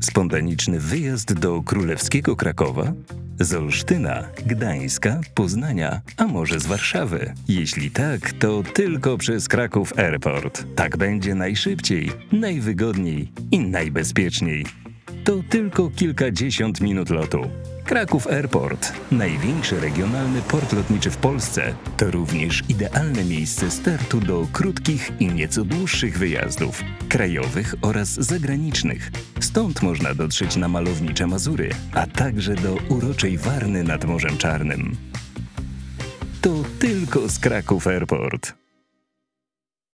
Spontaniczny wyjazd do królewskiego Krakowa? Z Olsztyna, Gdańska, Poznania, a może z Warszawy? Jeśli tak, to tylko przez Kraków Airport. Tak będzie najszybciej, najwygodniej i najbezpieczniej. To tylko kilkadziesiąt minut lotu. Kraków Airport, największy regionalny port lotniczy w Polsce, to również idealne miejsce startu do krótkich i nieco dłuższych wyjazdów, krajowych oraz zagranicznych. Stąd można dotrzeć na malownicze Mazury, a także do uroczej Warny nad Morzem Czarnym. To tylko z Kraków Airport.